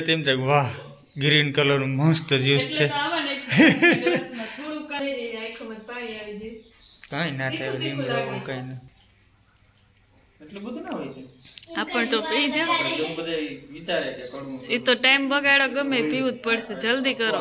તેમ તક વાહ ગ્રીન કલર નું મસ્ત જ્યુસ છે કઈ ના થાય લીમડો કઈ ના એટલું બધું ના હોય છે આપણ તો પી જા બધા વિચારે છે કડવું એ તો ટાઈમ બગાડો ગમે પીવું જ પડશે જલ્દી કરો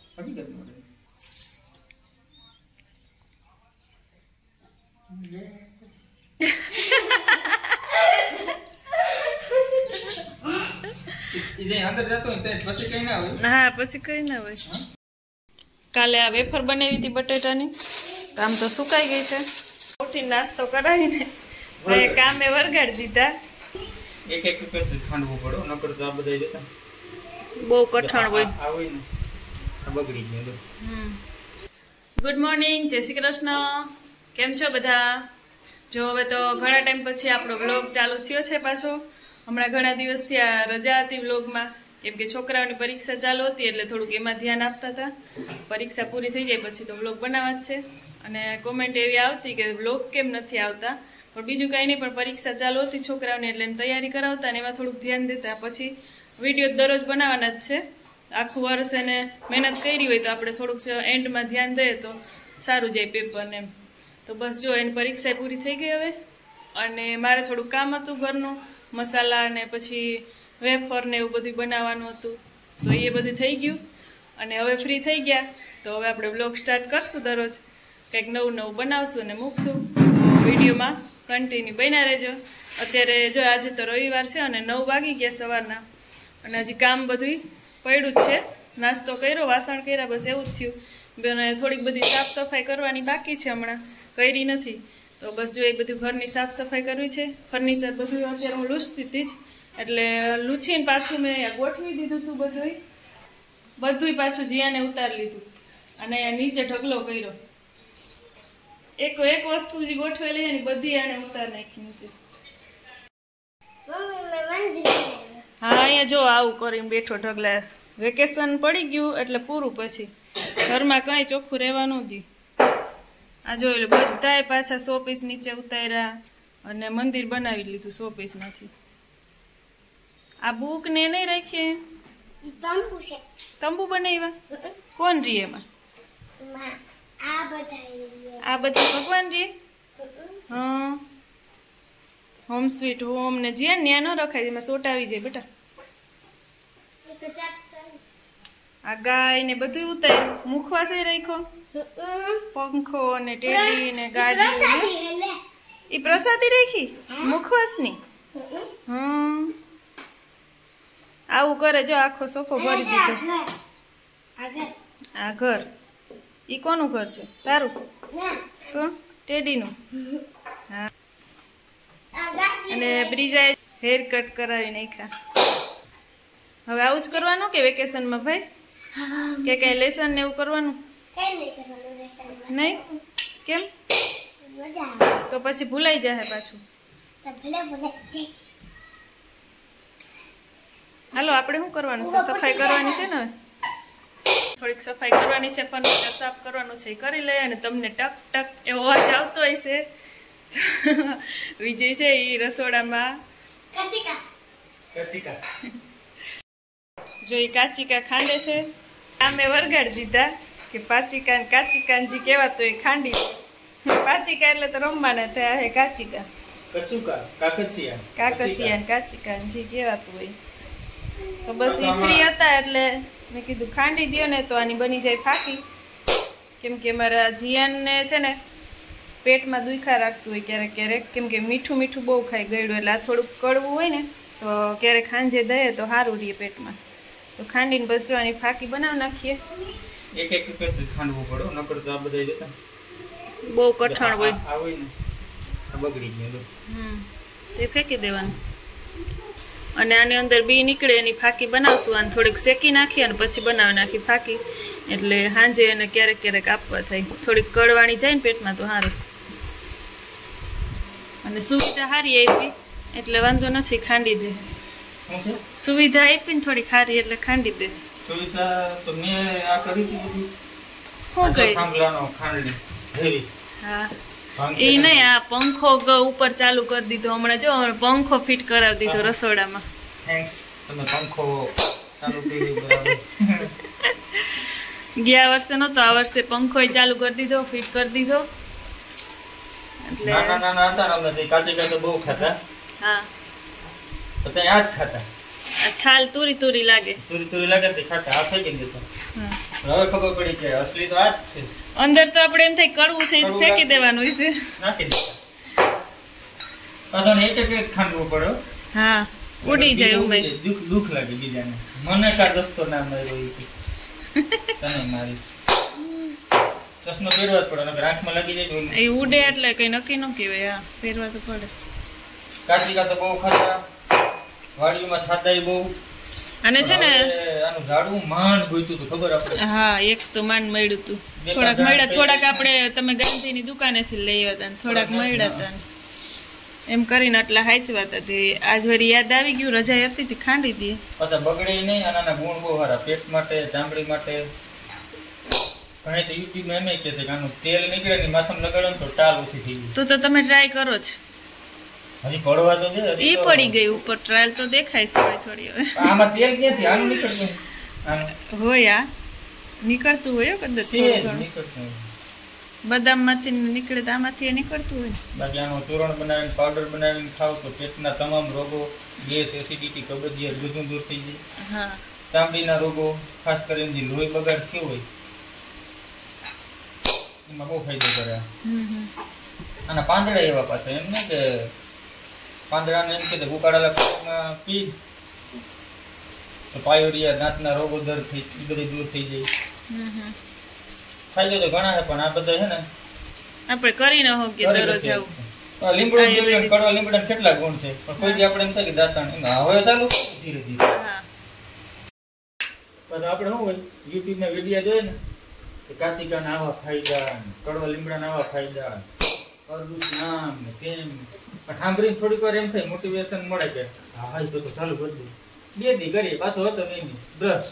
હા પછી કઈ ના હોય કાલે આ વેફર બનાવી હતી બટેટાની આમ તો સુકાઈ ગઈ છે ઉઠી નાસ્તો કરાવીને હવે કામે વરગાડી દીધા એક એક પેસે ખાંડવું પડો નકર તો આ બધા જતા બહુ કઠણ હોય આ હોય ને આ બગડી ગયું ગુડ મોર્નિંગ જય શ્રી કૃષ્ણ કેમ છો બધા જો હવે તો ઘણા ટાઈમ પછી આપણો વ્લોગ ચાલુ થયો છે પાછો હમણાં ઘણા દિવસથી આ રજા હતી વ્લોગમાં કેમ કે છોકરાઓની પરીક્ષા ચાલુ હતી એટલે થોડુંક એમાં ધ્યાન આપતા હતા પરીક્ષા પૂરી થઈ જાય પછી તો વ્લોગ બનાવવા જ છે અને કોમેન્ટ એવી આવતી કે વ્લોગ કેમ નથી આવતા પણ બીજું કાંઈ નહીં પણ પરીક્ષા ચાલુ હતી છોકરાઓને એટલે તૈયારી કરાવતા અને એમાં થોડુંક ધ્યાન દેતા પછી વિડીયો દરરોજ બનાવવાના જ છે આખું વર્ષ એને મહેનત કરી હોય તો આપણે થોડુંક એન્ડમાં ધ્યાન દઈએ તો સારું જાય પેપરને એમ તો બસ જો એની પરીક્ષા પૂરી થઈ ગઈ હવે અને મારે થોડું કામ હતું ઘરનું મસાલા ને પછી વેફર ને એવું બધું બનાવવાનું હતું તો એ બધું થઈ ગયું અને હવે ફ્રી થઈ ગયા તો હવે આપણે બ્લોગ સ્ટાર્ટ કરશું દરરોજ કંઈક નવું નવું બનાવશું અને મૂકશું તો વિડીયોમાં કન્ટિન્યુ બન્યા રહેજો અત્યારે જો આજે તો રવિવાર છે અને 9 વાગી ગયા સવારના અને હજી કામ બધું પડ્યું જ છે નાસ્તો કર્યો વાસણ કર્યા બસ એવું જ થયું અને થોડીક બધી સાફ સફાઈ કરવાની બાકી છે હમણાં કરી નથી તો બસ જો એ બધું ઘરની સાફ સફાઈ કરવી છે ફર્નિચર બધું અત્યારે હું લૂછતી હતી જ એટલે લૂછીને પાછું મેં ગોઠવી દીધું હતું બધું પાછું જીયાને ઉતારી લીધું અને નીચે ઢગલો કર્યો એક વસ્તુ જે ગોઠવેલી છે ને બધી આને ઉતારી નાખી નીચે હા અહીંયા જો આવું કરીને બેઠો ઢગલા વેકેશન પડી ગયું એટલે પૂરું પછી ઘરમાં કંઈ ચોખ્ખું રહેવાનું દે આ જોઈ લો બધાય પાછા શોપીસ નીચે ઉતાર્યા અને મંદિર બનાવી લીધું શોપીસમાંથી આ બુક ને નહીં રાખીએ તંબુ બનાવ્યા કોણ રી એમાં આ બધા ભગવાન રી હા હોમ સ્વીટ હોમ ને જ્યાં ન્યા ન રખાય એમાં સોટ આવી જાય બેટા આ ગાય ને બધું ઉતાર્યું મુખવાસ રાખ્યો પંખો ને ટેડી ને ગાડી એ પ્રસાદી રાખી મુખવાસ ની આવું કરે જો આખો સોફો ભરી દીધો આ ઘર ઈ કોનું ઘર છે તારું તો ટેડીનું હા અને બ્રિજાએ હેર કટ કરાવી નાખ્યા હવે આવું જ કરવાનું કે વેકેશનમાં ભાઈ કે કઈ લેસન ને એવું કરવાનું નહીં કેમ તો પછી ભૂલાઈ જાય પાછું હાલો આપણે શું કરવાનું છે સફાઈ કરવાની છે ને થોડીક સફાઈ કરવાની છે ફર્નિચર સાફ કરવાનું છે કરી લઈએ અને તમને ટક ટક એવો અવાજ આવતો હશે વિજય છે એ રસોડામાં જો એ કાચિકા ખાંડે છે આમે વરગાડી દીધા કે પાચિકા ને કાચિકા જે કહેવાતું એ ખાંડી પાચિકા એટલે તો રમવાના થયા હે કાચિકા કાકચિયા ને કાચિકા જે કહેવાતું હોય તો બસ એ ફ્રી હતા એટલે મેં કીધું ખાંડી દો ને તો આની બની જાય ફાકી કેમ કે મારા જીયાનને છે ને પેટમાં દુખા રાખતું હોય ક્યારેક ક્યારેક કેમ કે મીઠું મીઠું બહુ ખાઈ ગયું એટલે આ થોડુંક કડવું હોય ને તો ક્યારેક ખાંજે દઈએ તો સારું રહીએ પેટમાં તો ખાંડીને બસ જોવાની ફાકી બનાવી નાખીએ એક એક પેસે ખાંડવું પડો નકર તો આ બધા જતા બહુ કઠણ હોય આ હોય ને આ બગડી ગયું તે ફેંકી દેવાનું અને આની અંદર બી નીકળે એની ફાકી બનાવશું અને થોડીક શેકી નાખી અને પછી બનાવી નાખી ફાકી એટલે સાંજે એને ક્યારેક ક્યારેક આપવા થાય થોડીક કડવાણી જાય ને પેટમાં તો સારું અને સુવિધા સારી આપી એટલે વાંધો નથી ખાંડી દે સુવિધા આપી ને થોડી સારી એટલે ખાંડી દે સુવિધા તો મેં આ કરી હતી બધી શું કરી ખાંગલાનો ખાંડલી હેવી હા એ નહીં આ પંખો ઉપર ચાલુ કરી દીધો હમણાં જો પંખો ફિટ કરાવી દીધો રસોડામાં થેન્ક્સ તમે પંખો ચાલુ કરી બરાબર. ગયા વર્ષે નતો, આ વર્ષે પંખોય ચાલુ કરી દીધો, ફિટ કરી દીધો. એટલે નાના નાના હતા ને અમે કાચી કાચી બહુ ખાતા. હા તો ત્યાં આ જ ખાતા. આ છાલ તુરી તુરી લાગે. તુરી તુરી લાગે તે ખાતા. આ થઈ ગઈ દેતા. હવે ખબર પડી કે અસલી તો આ જ છે. અંદર તો આપણે એમ થાય કડવું છે ફેંકી દેવાનું હોય છે. નાખી દેતા. પાછો ને એક ખાંડવું પડે. હા ઉડી જાય ઉમે. દુઃખ લાગે બીજાને. મને કા દસ્તો ના માર્યો ઈ તને મારીશ. ચશ્મો પહેરવા જ પડે નકર આંખમાં લાગી જાય તો એ ઉડે એટલે કઈ નક્કી ન કહેવાય. હા પહેરવા તો પડે. કાચી કા તો બહુ ખાતા. વાડીમાં છાતાય બહુ. અને છે ને આનું ઝાડવું માંડ ગોઈતું હતું ખબર આપણે. હા એક તો માંડ મળ્યું હતું. થોડાક મળ્યા, થોડાક આપણે તમે ગાંધીની દુકાનેથી લઈ આવ્યા હતા, થોડાક મળ્યા હતા. એમ કરીને આટલા હાચવાતા હતી. આજ વળી યાદ આવી ગયું, રજા હતી તી ખાંડી દી. પાછા બગડે નહીં. આના ગુણ બહુ સારા. પેટ માટે, ચામડી માટે. ઘણી તો યુટ્યુબમાં એમ કહે છે કે આનું તેલ નીકળે ને માથામાં લગાડો ને તો ટાલ ઓછી થઈ ગઈ. તો તમે ટ્રાય કરો જ. હજી પડવા તો દે. ઈ પડી ગઈ ઉપર. ટ્રાયલ તો દેખાય થોડી થોડી. હવે આમાં તેલ ક્યાંથી આનું નીકળતું? આનું હોય આ નીકળતું હોય કદાચ થોડું ઘણું. નીકળતું. બદામમાંથી નીકળે તો આમાંથી એ નીકળતું હોય. બાકી આનું ચૂરણ બનાવીને પાવડર બનાવીને ખાવ તો પેટના તમામ રોગો, ગેસ, એસિડિટી, કબજિયાત બધું દૂર થઈ જાય. હા ચામડીના રોગો, ખાસ કરીને જે લોહી બગાડ થયો હોય એમાં બહુ ફાયદો કરે. આના પાંદડા એવા પાછા એમ ને કે પાંદડાને એમ કે ઉકાળેલા પાણીમાં પી તો પાયોરિયા, દાંતના રોગો બધું દૂર થઈ જાય. ફાયદો તો ઘણા છે પણ આ બધા છે ને આપણે કરી ન હોઈએ દરરોજ આવું. લીમડો કડવા લીમડા કેટલા ગુણ છે પણ કોઈ દી આપણે એમ થાય કે દાંતણ હવે ચાલુ ધીરે ધીરે. પણ આપણે શું હોય યુટ્યુબના વિડીયો જોઈએ ને કે કાચિકાના આવા ફાયદા, કડવા લીમડાના આવા ફાયદા, અરદુસ નામ ને તેમ સાંભળીને થોડીક વાર એમ થાય મોટિવેશન મળે કે હા તો ચાલુ કરી દઉં. બે દી કરીએ પાછો હતો નહીં બ્રશ.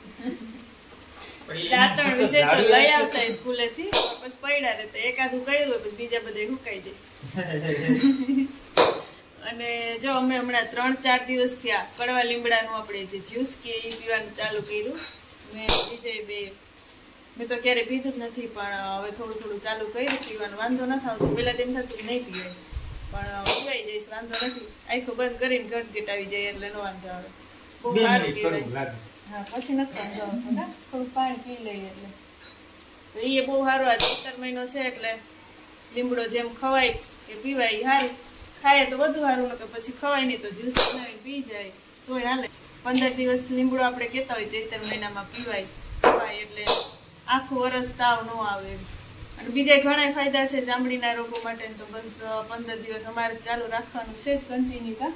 દાંતણ વિજય તો લઈ આવતા સ્કૂલેથી પછી પડ્યા રહેતા. એકાદું કર્યું હોય પછી બીજા બધા હુકાઈ જાય. અને જો અમે હમણાં 3-4 દિવસ થયા કડવા લીમડાનું આપણે જે જ્યુસ કે એ પીવાનું ચાલુ કર્યું. મેં મેં તો ક્યારે પીધું જ નથી પણ હવે થોડું થોડું ચાલુ કર્યું પીવાનું. વાંધો ન થતો. પહેલા તેમ થતું નહીં પીવાય પણ પીવાઈ જઈશ, વાંધો નથી. આખું બંધ કરીને ગટગટ આવી જાય એટલે નો વાંધો આવે. બહુ સારું કહેવાય. હા પછી નથી વાંધો આવતો. થોડું પાણી પી લઈએ એટલે તો એ બહુ સારું. આ ચૈતર મહિનો છે એટલે લીમડો જેમ ખવાય કે પીવાય સારું. ખાય તો વધુ સારું ને કે પછી ખવાય નહીં તો જ્યુસ બનાવીને પી જાય તોય હાલે. 15 દિવસ લીમડો આપણે કહેતા હોય ચૈતર મહિનામાં પીવાય ખવાય એટલે આખું વરસ તાવ ન આવે. અને બીજા ઘણા ફાયદા છે ચામડીના રોગો માટે. તો બસ 15 દિવસ અમારે ચાલુ રાખવાનું છે જ કન્ટિન્યુ. કા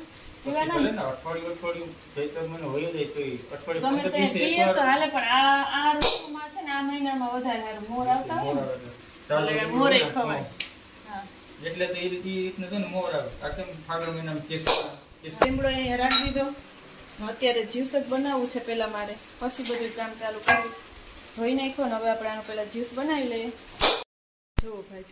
હાલે પણ આ ઋતુમાં છે ને આ મહિનામાં વધારે સારું મોર આવતા હોય ને મોરે ખવાય. એટલે તો એ રીતને છે ને મોર આવે. આ કેમ ફાગણ મહિનામાં લીમડો અહીંયા રાખી દીધો. અત્યારે જ્યુસ જ બનાવવું છે પેલા મારે, પછી બધું કામ ચાલુ કરવું. ધોઈ નાખ્યો ને હવે આપણે આનો પેલા જ્યુસ બનાવી લઈએ. જો ભાઈ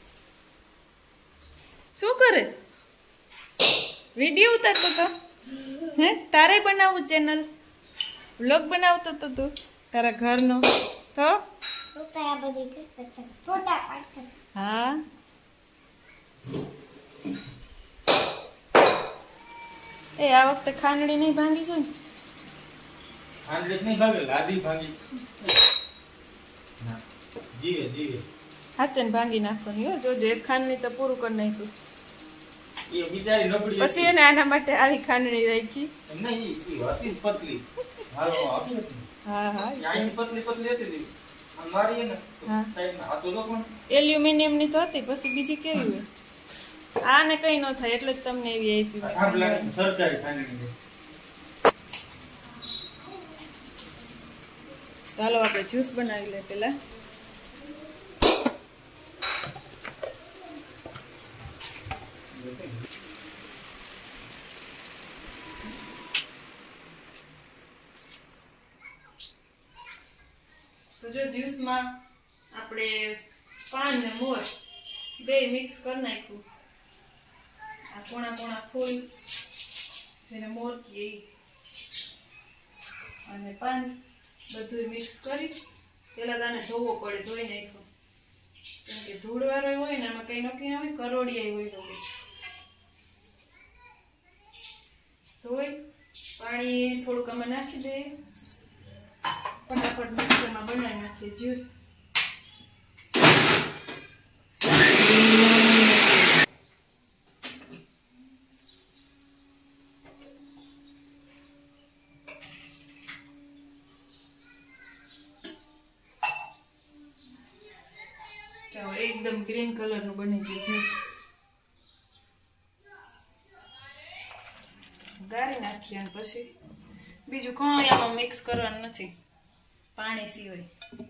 શું કરે? વિડીયો ઉતારતો તો? હે તારે બનાવવું ચેનલ? વ્લોગ બનાવતો તો તું તારા ઘરનો? તો હા એ આ વખતે ખાંડણી નહીં ભાંગી છે ને? ખાંડણી નહીં ભાંગી, લાદી ભાંગી. જીવે જીવે હાચન ભાંગી નાખવાની હો. જોજો એક ખાંડણી તો પૂરું કરી નાખ્યું. એ બિચારી નબળી પછી એને આના માટે આવી ખાંડણી રાખી. નહીં ઈ હતી પતલી. હાલો આપી હતી. હા હા આઈ પતલી પતલી હતી. આ મારી ને સાઈડમાં આ તો પણ એલ્યુમિનિયમ ની તો હતી. પછી બીજી કેવી હોય? આને કઈ ન થાય એટલે જ તમને એવી આપી. સરકારી ખાંડણી. ચાલો આપણે જ્યુસ બનાવી લે પેલા. તો જો જ્યુસમાં આપણે પાન ને મોર બે મિક્સ કરી નાખ્યું. આ કોણા કોણા ફૂલ જેને મોર કહીએ અને પાન બધું મિક્સ કરી પેલા તાને ધોવો પડે, ધોઈ નાખો કેમ કે ધૂળવાળો હોય ને આમાં કઈ નક્કી ના હોય, કરોડિયા હોય તો ધોઈ પાણી થોડુંક આમાં નાખી દઈએ, ફટાફટ મિક્સરમાં બનાવી નાખીએ જ્યુસ. એકદમ ગ્રીન કલર નું બની ગયું જ્યુસ. ગાળી નાખીએ અને પછી બીજું કંઈ આમાં મિક્સ કરવાનું નથી પાણી સિવાય.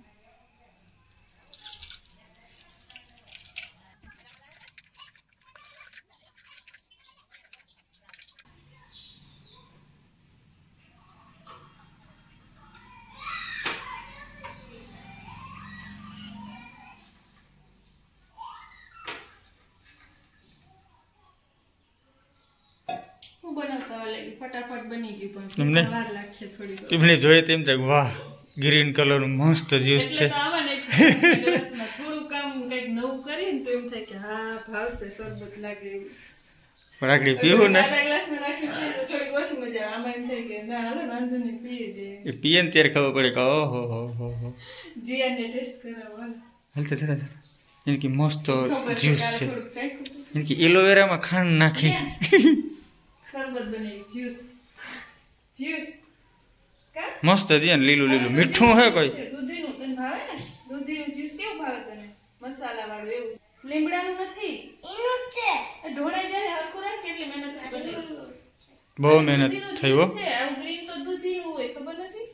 ફટાફટ બની ગયું પણ વાર લાગશે થોડી. એમને જોઈએ તેમ થાય વાહ ગ્રીન કલર નું મસ્ત જ્યુસ છે. થોડું કામ કઈક નવું કરીને તો એમ થાય કે હા ભાવશે શરબત લાગે એવું. રાખડી પીવું ને ગ્લાસમાં રાખી તો થોડી ઓછી મજા આવે. આમાં એમ થાય કે ના હાલો વાંધો નહીં પીએ જઈએ. એ પીએ ને ત્યારે ખબર પડે કે ઓહો હો હો હો જીયાને ટેસ્ટ કરાવો હાલતા થતા એનકી મસ્ત જ્યુસ છે. એનકી એલોવેરામાં ખાંડ નાખી શરબત બની જ્યુસ. જ્યુસ કા મસ્ત છે ને લીલું લીલું મીઠું હે કોઈ દૂધીનું તને ભાવે ને? દૂધીનું જ્યુસ કેવું ભાવે તને? મસાલા વાળું એવું. લીમડાનું નથી, એનું જ છે. ઢોળાઈ જાય હરખું રાખ. કેટલી મહેનત બની, બહુ મહેનત થઈ હો. છે આવું ગ્રીન તો દૂધીનું હોય ખબર નથી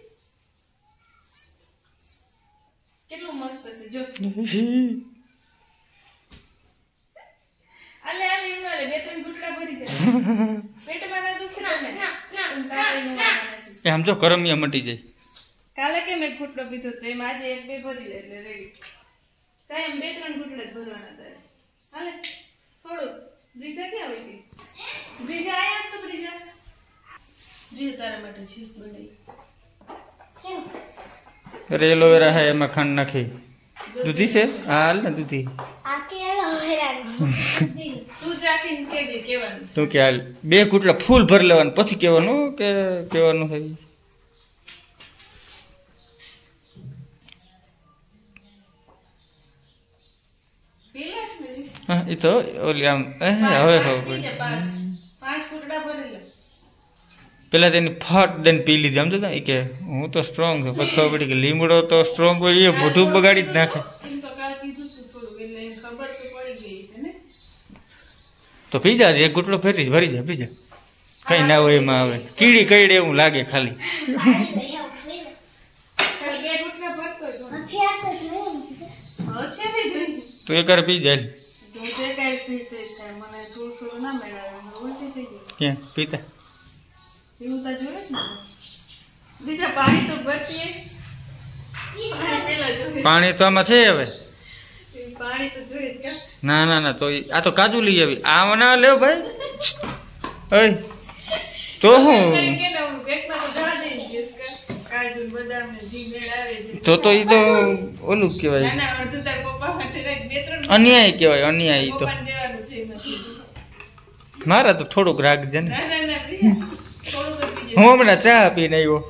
કેટલું મસ્ત છે જો. આલે આલે એનું આલે બે ત્રણ ઘૂંટડા ભરી જાય. પેટમાં ના દુખે તને? એ આમ જો કરમિયા મટી જાય. કાલે કેમ એક ઘૂંટડો પીધો તો એમ આજે એક બે ભરી લે એટલે રેડી. કાયમ બે ત્રણ ઘૂંટડા જ ભરવાના તારે. હાલે થોડું. બ્રીજા ક્યાં આવી ગઈ? બ્રીજા આયા તો બ્રીજા તારા માટે જ્યુસ બનાવી. અરે એલોવેરા હે એમાં ખાંડ નાખી. દૂધી છે હા હાલ ને દૂધી. તું ચાખીને કેજે કેવાનું છે. તો કે હાલ બે ઘૂંટડા ફૂલ ભર લેવાનું પછી કેવાનું કે કેવાનું થાય. હા એ તો ઓલી આમ હવે પાંચ ઘૂંટડા ભરી લે. પેલા તેની ફટ દઈને પી લીધી આમ તો એ કે હું તો સ્ટ્રોંગ છું. પછી ખબર પડી કે લીમડો તો સ્ટ્રોંગ હોય એ મોઢું બગાડી જ નાખે. તો પી જા એક ઘૂંટડો ફેરી ભરી જા પી જા. કઈ ના હોય એમાં આવે કીડી કઈડે એવું લાગે ખાલી. તો એક વાર પી જાય. ક્યાં પીતા પાણી તો આમાં છે હવે. ના ના ના તો આ તો કાજુ લઈ આવી. આ ના લેવ ભાઈ તો હું તો એ તો ઓલું કેવાય અન્યાય કેવાય. અન્યાય તો મારા તો થોડુંક રાખજે ને. હું હમણાં ચા પીને આવ્યો.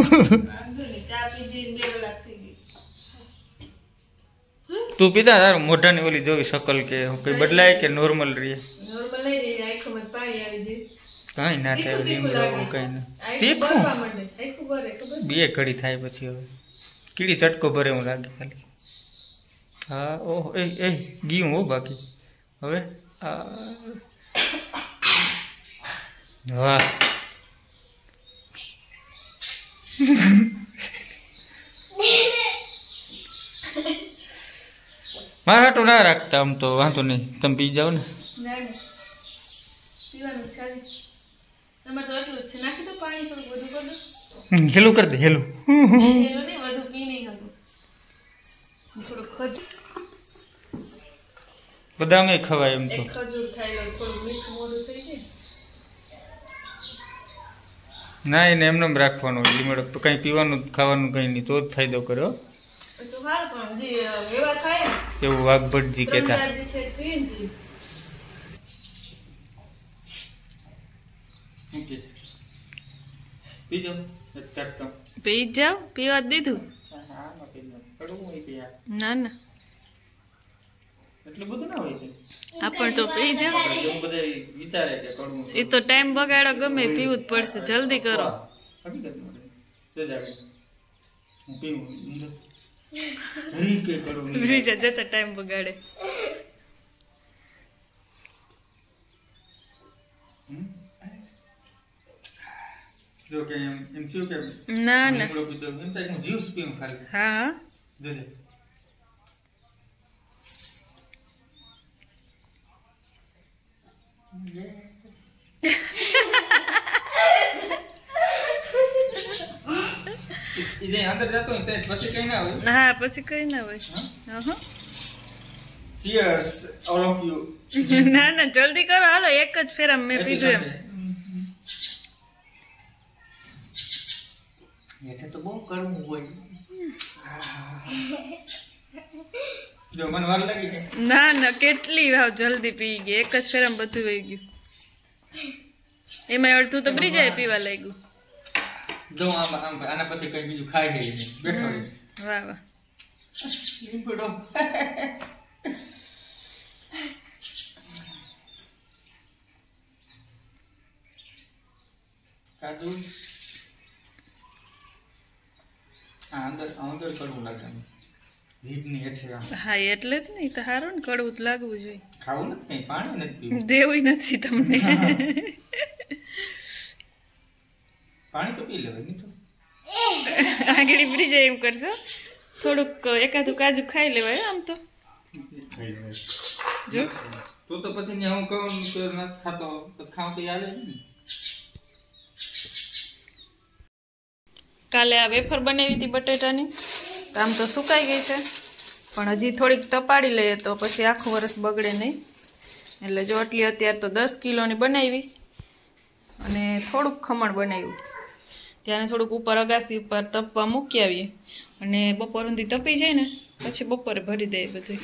તું પીતા તારું મોઢાની ઓલી જોવી શકલ કે કઈ બદલાય કે નોર્મલ રહીએ? કઈ ના થાય લીમડો કઈ ના તીખું બે ઘડી થાય પછી હવે કીડી ચટકો ભરે એવું લાગે ખાલી. હા ઓહ એ ગયું હો બાકી હવે વાહ મારા તો ના રાખતા આમ તો વાંધો નહીં તમે પી જાઓ ને. હેલું કરી દે હેલું. બદામ એ ખવાય એમ તો. ના એને એમને રાખવાનું લીમડો તો કઈ પીવાનું ખાવાનું કઈ નહીં તો જ ફાયદો કર્યો એવું વાઘભટજી કહેતા પી જાવ પીવા દીધું ના ના એટલું બધું ના હોય છે આપણ તો પી જાવ બધા વિચારે છે કડવું એ તો ટાઈમ બગાડો ગમે પીવું જ પડશે જલ્દી કરો રીજા જતા ટાઈમ બગાડે જો કે એમ થયું કે ના ના એમ થાય હું જ્યુસ પીવું ખાલી હા જોજે અંદર જતો પછી કઈ ના હોય હા પછી કઈ ના હોય ચીયર્સ ઓલ ઓફ યુ ના ના જલ્દી કરો હાલો એક જ ફેરા મેં પીધું એમ એટલે તો બહુ કડવું હોય જો મને વાર લાગી છે ના ના કેટલી વાવ જલ્દી પી ગઈ એક જ ફેરામાં બધું વહી ગયું એમાં અડધું તો બ્રિજાએ પીવા લાગ્યું જો આમ આના પછી કઈ બીજું ખાઈ ગઈ બેઠો રહીશ વાહ વાહ લીમડો કાજુ અંદર અંદર કડવું લાગે જીભની હેઠે હા એટલે જ નહીં તો હારું ને કડવું જ લાગવું જોઈએ ખાવું નથી કઈ પાણી નથી પીવું દેવું નથી તમને પાણી તો પી લેવાય નહીં તો આગળ ફ્રી જાય એમ કરશો થોડુંક એકાદું કાજુ ખાઈ લેવાય આમ તો ખાઈ લેવાય જો તો પછી હું કહું તો નથી ખાતો પછી ખાવ તો યાદ ને કાલે આ વેફર બનાવી હતી બટેટાની આમ તો સુકાઈ ગઈ છે પણ હજી થોડીક તપાડી લઈએ તો પછી આખું વરસ બગડે નહીં એટલે જો આટલી અત્યારે તો 10 કિલોની બનાવી અને થોડુંક ખમણ બનાવ્યું ત્યાં થોડુંક ઉપર અગાસી ઉપર તપવા મૂકી આવીએ અને બપોર સુધી તપી જાય ને પછી બપોરે ભરી દઈએ બધું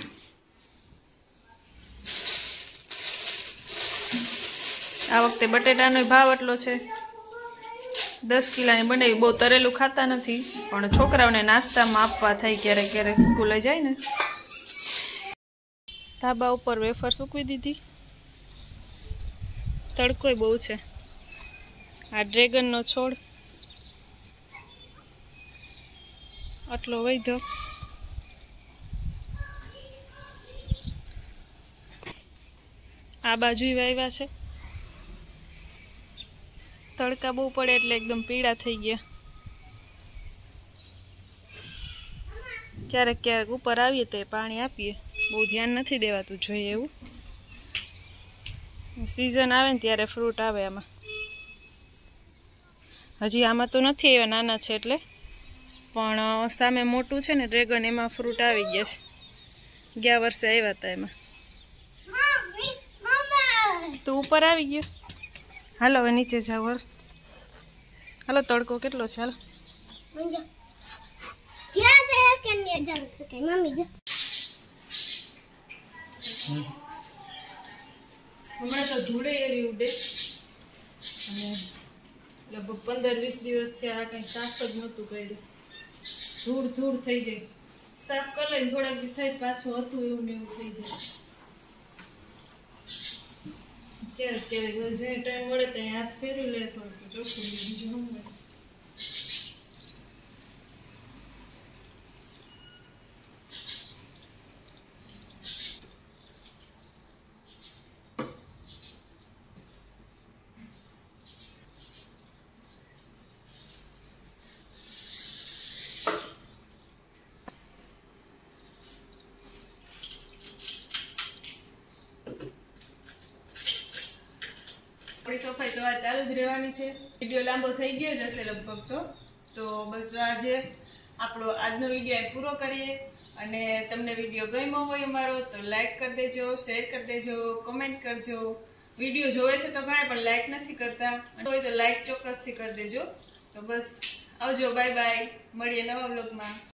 આ વખતે બટેટાનો ભાવ એટલો છે 10 કિલોની બનાવી બહુ તરેલું ખાતા નથી પણ છોકરાઓને નાસ્તામાં આપવા થાય ક્યારેક ક્યારેક સ્કૂલે જાય ને ધાબા ઉપર વેફર સૂકવી દીધી તડકોય બહુ છે આ ડ્રેગનનો છોડ આટલો વૈધો આ બાજુ વાવ્યા છે તડકા બહુ પડે એટલે એકદમ પીળા થઈ ગયા ક્યારેક ક્યારેક ઉપર આવીએ તો પાણી આપીએ બહુ ધ્યાન નથી દેવાતું જોઈએ એવું સીઝન આવે ને ત્યારે ફ્રૂટ આવે આમાં હજી આમાં તો નથી આવ્યા નાના છે એટલે પણ સામે મોટું છે ને ડ્રેગન એમાં ફ્રૂટ આવી ગયા છે ગયા વર્ષે આવ્યા હતા એમાં તો ઉપર આવી ગયો હાલો હવે નીચે જાવ હાલો તડકો કેટલો છે હાલો હમણાં તો ધૂળે એવી ઉડે અને લગભગ 15-20 દિવસથી આ કંઈ સાફ જ નહોતું કર્યું ધૂળ ધૂળ થઈ જાય સાફ કરી લઈને થોડાક દી થાય પાછું હતું એવું ને એવું થઈ જાય ક્યારેક ક્યારેક જે ટાઈમ મળે ત્યાં હાથ ફેરવી લે થોડું ચોખ્ખું બીજું શું મળે સફાઈ તો આ ચાલુ જ રહેવાની છે વિડીયો લાંબો થઈ ગયો જ હશે લગભગ તો બસ આજે આપણો આજનો વિડીયો પૂરો કરીએ અને તમને વિડીયો ગમ્યો હોય અમારો તો લાઈક કરી દેજો શેર કરી દેજો કમેન્ટ કરજો વિડીયો જોવે છે તો ઘણા પણ લાઈક નથી કરતા, હોય તો લાઈક ચોક્કસથી કરી દેજો. તો બસ આવજો, બાય બાય, મળીએ નવા બ્લોગમાં.